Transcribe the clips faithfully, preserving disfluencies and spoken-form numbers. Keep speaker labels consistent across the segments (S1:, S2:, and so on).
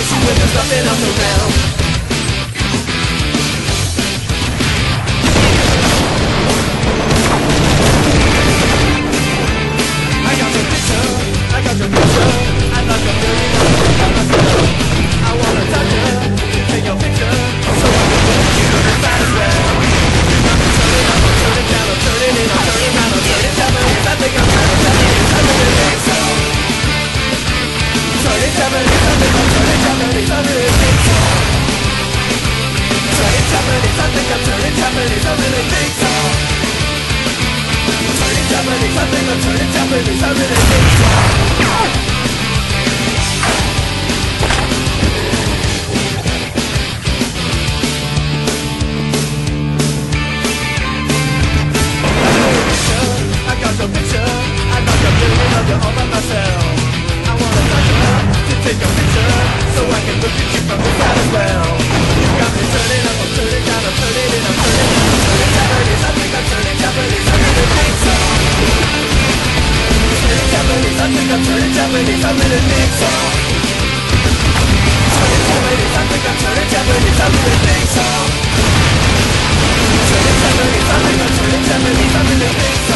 S1: issue when there's nothing else around. I got your picture, I got your picture, I'd like a million dollars by myself. I wanna touch you, take your picture, so I can put you inside as well. I'm turning up, I'm turning down, I'm turning in, I'm turning round, I'm turning Japanese. I think I'm turning Japanese, I really think so. Turning Japanese, I think I'm turning Japanese, I really think so. Turning Japanese, I think I'm turning Japanese, I really think so. Turning Japanese, I think I'm turning Japanese, I really think so. I got your picture, I got your million of you all by myself. I wanna touch you to take a picture, so I can look at you from the side as well. You got me turning up, I'm turning down, I'm turning in, I'm turning down, I'm turning Japanese, I think I'm turning Japanese, I really think so. Turning Japanese, I think I'm turning Japanese, I really think so. Turning Japanese, I think I'm turning Japanese, I really think so. Turning Japanese, I think I'm turning Japanese, I really think so.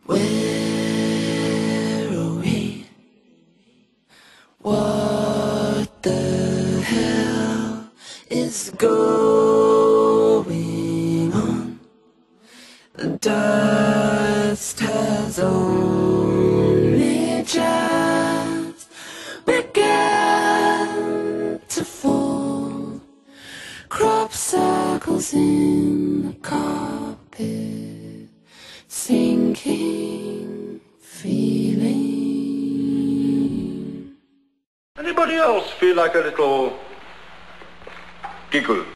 S1: Where are we? What the hell is going on? The dust has only just begun to fall. Crop circles in the carpet, sinking feeling.
S2: Anybody else feel like a little giggle?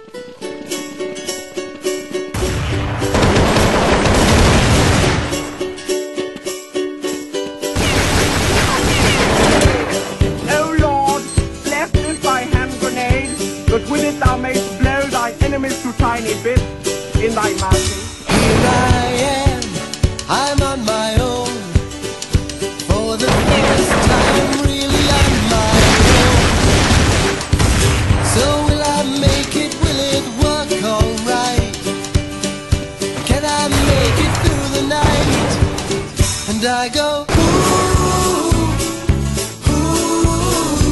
S3: Oh Lord, blessed is thy hand grenade, but with it thou mayst blow thy enemies to tiny bits in thy mercy.
S1: Here I am, I'm on my own. For the first time, really on my own. So will I make it, will it work alright? Can I make it through the night? And I go, ooh, ooh,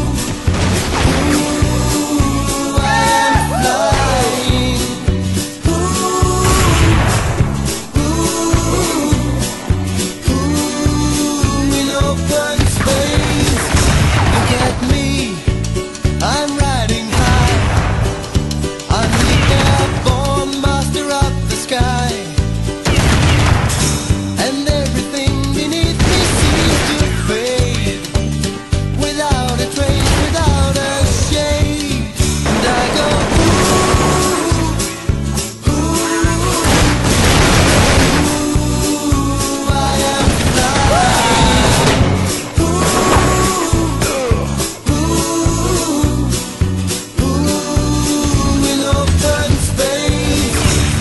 S1: ooh, I'm flying. Ooh, ooh, in open space. Look at me, I'm riding high. I'm the airborne master of the sky. And everything beneath me seems to fade, without a trace, without a shade. And I go, ooh, ooh, I am flying. Ooh, ooh, in open space.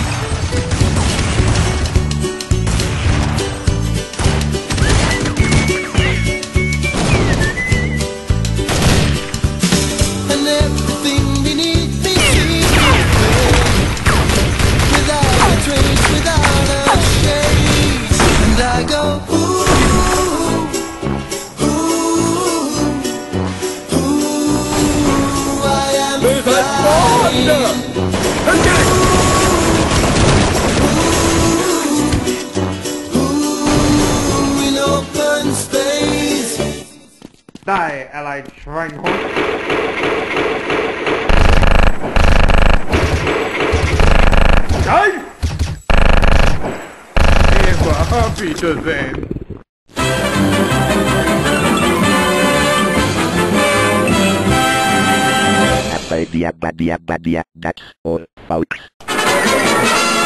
S1: And everything beneath me seems to fade, without a trace, without a shade. And I go, ooh, ooh, ooh, I am flying. Ooh, in open space.
S3: ได้อะไรแรงคน
S4: Hey! Eva, happy to them.
S5: Badia, badia, badia, that's all, folks.